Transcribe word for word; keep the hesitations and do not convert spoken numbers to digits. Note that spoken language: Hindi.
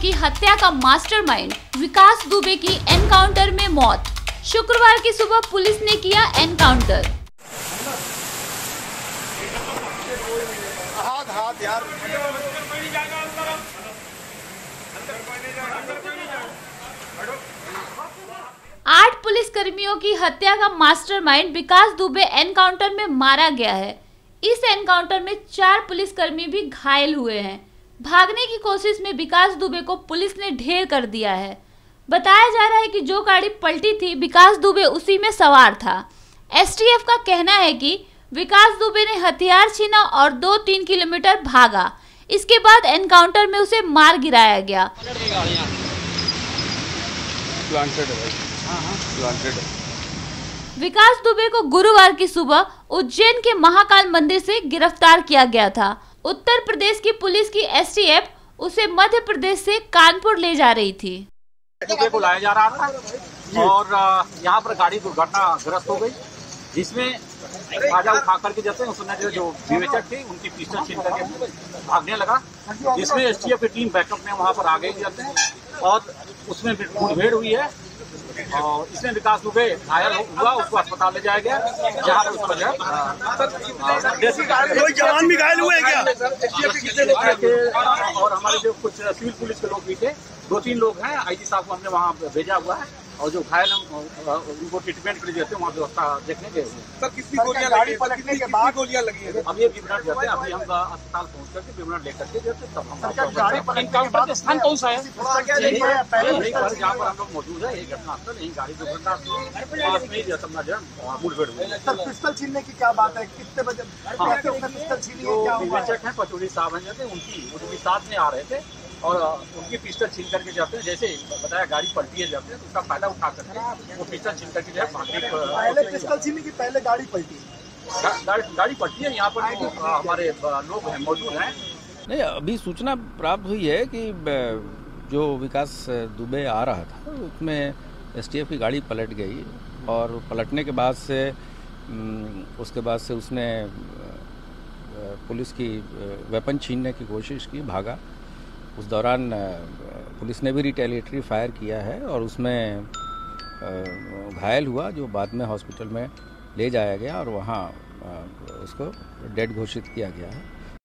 की हत्या का मास्टरमाइंड विकास दुबे की एनकाउंटर में मौत। शुक्रवार की सुबह पुलिस ने किया एनकाउंटर। हाथ हाथ यार आठ पुलिस कर्मियों की हत्या का मास्टरमाइंड विकास दुबे एनकाउंटर में मारा गया है। इस एनकाउंटर में चार पुलिसकर्मी भी घायल हुए हैं। भागने की कोशिश में विकास दुबे को पुलिस ने ढेर कर दिया है। बताया जा रहा है कि जो गाड़ी पलटी थी विकास दुबे उसी में सवार था। एसटीएफ का कहना है कि विकास दुबे ने हथियार छीना और दो तीन किलोमीटर भागा। इसके बाद एनकाउंटर में उसे मार गिराया गया। विकास दुबे को गुरुवार की सुबह उज्जैन के महाकाल मंदिर से गिरफ्तार किया गया था। उत्तर प्रदेश की पुलिस की एसटीएफ उसे मध्य प्रदेश से कानपुर ले जा रही थी। दुबे को लाया जा रहा था और यहाँ पर गाड़ी दुर्घटनाग्रस्त हो गई, जिसमें राजा उठा करके जाते हैं उसने जो विवेचक थे उनकी पिस्टल छीन करके भागने लगा, जिसमें एसटीएफ की टीम बैकअप में वहाँ पर आ गई जाते हैं और उसमें मुठभेड़ हुई है और इसमें विकास दुबे घायल हुआ, उसको अस्पताल ले जाया गया जहाँ पर उसका कोई जवान भी घायल हुए क्या? और हमारे जो कुछ सिविल पुलिस के लोग भी थे, दो तीन लोग हैं, आईजी साहब को हमने वहाँ भेजा हुआ है और जो घायल उनको ट्रीटमेंट के लिए देते हैं वहाँ व्यवस्था देखने गए हुए। सर कितनी गोलियां गाड़ी पलटने के बाद गोलियां लगी है? अब ये विवरण देते हैं, अभी हम अस्पताल पहुँच करके विवरण लेकर के देते तब हम गाड़ी एनकाउंटर का स्थान कौन सा है पहले जहाँ पर हम लोग मौजूद है, यही घटनास्थल, यही गाड़ी दुर्घटना पास में ही मुठभेड़ हुई। सर पिस्टल छीनने की क्या बात है? कितने बजे पिस्टल छीनी है? क्या विवेचक है पचौड़ी साहब हैं जाते उनकी उनकी साथ में आ रहे थे और उनकी पिस्टल छीन करके जाते हैं, जैसे बताया गाड़ी पलटी है जाते हैं तो उसका फायदा उठा करके वो पिस्टल छीन करके जो है पहले पिस्टल छीनी की पहले गाड़ी पलटी गाड़ी गाड़ी पलटी है। यहाँ पर हमारे लोग हैं मौजूद हैं। नहीं, अभी सूचना प्राप्त हुई है कि जो विकास दुबे आ रहा था उसमें एसटीएफ की गाड़ी पलट गई और पलटने के बाद से उसके बाद से उसने पुलिस की वेपन छीनने की कोशिश की, भागा। उस दौरान पुलिस ने भी रिटेलिएटरी फायर किया है और उसमें घायल हुआ, जो बाद में हॉस्पिटल में ले जाया गया और वहाँ उसको डेड घोषित किया गया है।